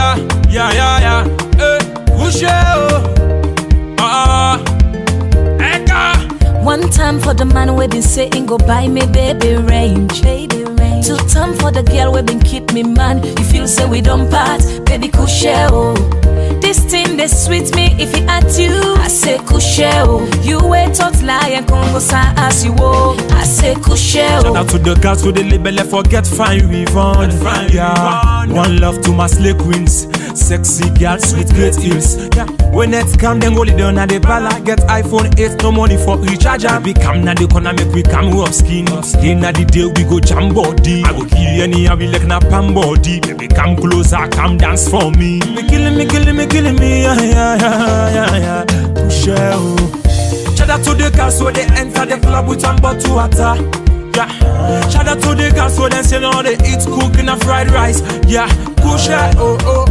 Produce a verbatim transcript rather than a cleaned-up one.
yeah, yeah, yeah, yeah. Hey, push it, oh, ah, Eka. One time for the man we been saying go buy me baby range, baby range. Two time for the girl we been keep me man. You feel say we don't part, baby kushe oh. This thing they sweet me if it at you. I say kushe oh. You wait tot lie and Congo sa as you oh. I say kushe oh. Shout out to the girls who they label and forget fine revenge. Yeah, one love to my slay queens. Sexy girls with great heels. Yeah, when it come, then hold it down at the pala. Get iPhone eight, no money for recharger. We come now the corner, make we come rough skin. In the day we go jam body. I go kill any and we like na pam body. Baby come closer, come dance for me. Me killing me, killing me, killing me. Yeah, yeah, yeah, yeah, yeah. Push it, oh. Shout out to the girls who they enter the club with one bottle water. Yeah. Shout out to the girls who they say no they eat cooking a fried rice. Yeah, push it, oh, oh.